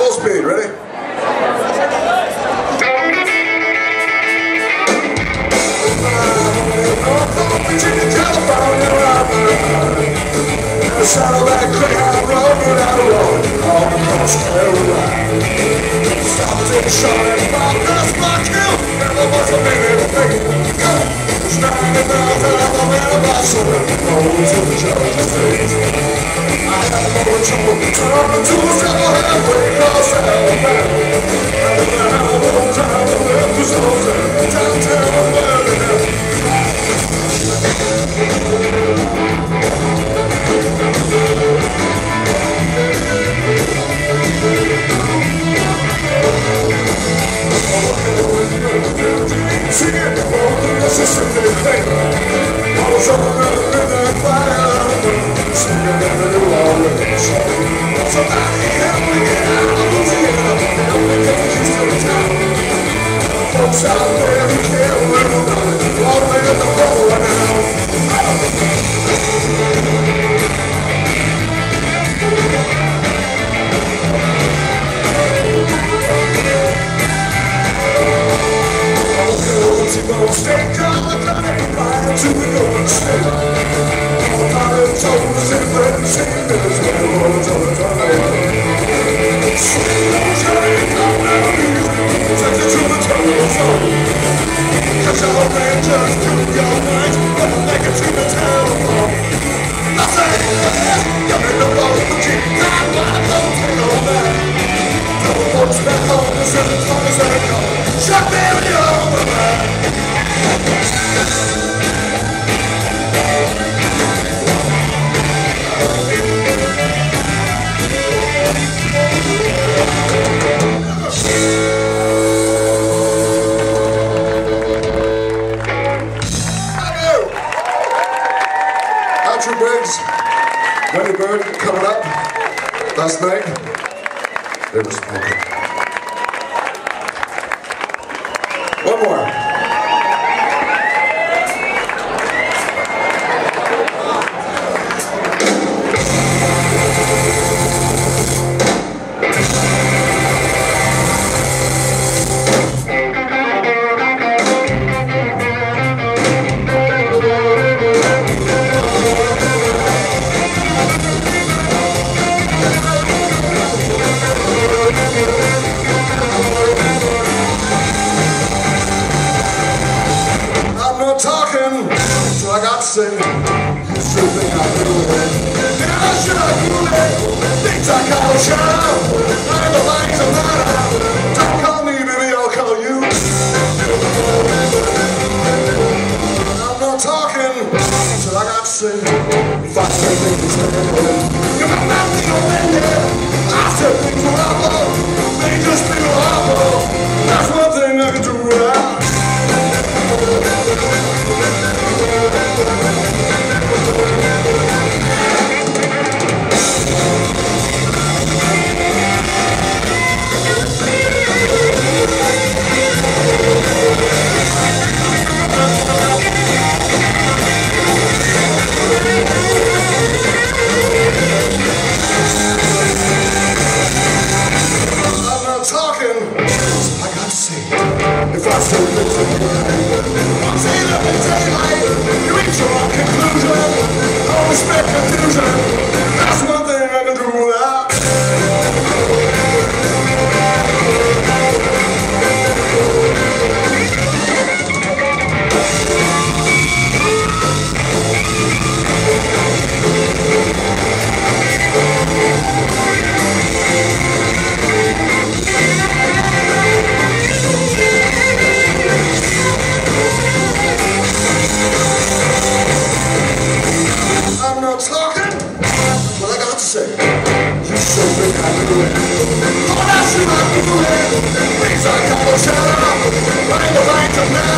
full speed, ready? The sound of that Greyhound rolling down the road all across Carolina. Stopped in short and found that's my kill. Never was a minute late. There's 90 miles an hour in my soul. Rolling to the Georgia state. I had no choice. Turn to a devil halfway across Alabama. And then I won't time to live the stores downtown of Birmingham. Singing all the Mississippi thing. I was up in the midnight fire, singing in the New Orleans. Somebody help me get out of Louisiana, help me get to Houston town. Folks out there who can't live without it, all the way to the floor now. Stay calm and fly to the Golden State. All my toes and friends and there's no words on the tongue. Sweet train, come down here, take you to the tunnel zone. Catch our man just to your night, but make it to the town hall. I say, you make the boat, but you got my don't take all that. Tell the folks back home, this is as long as they go. Shut baby over there. Country Briggs, Wendy Bird coming up last night. They were smoking. One more. I got to say, you still think I do it? Yeah, I should do it. Things I call shout. I'm the lights are not out. Don't call me, baby, I'll call you. I'm not talking, so I got to say, if I say things you're not nothing offended. I said things were awful. They just feel awful. That's one thing I can do without. If I say things I'm saying up in daylight, you reach your own conclusion. Don't respect confusion. That's one thing I can do without. I'm not talking, but I got to say, you so think I can do it. Oh, that's what I can do it. Things I call a shout out. Right the right to now.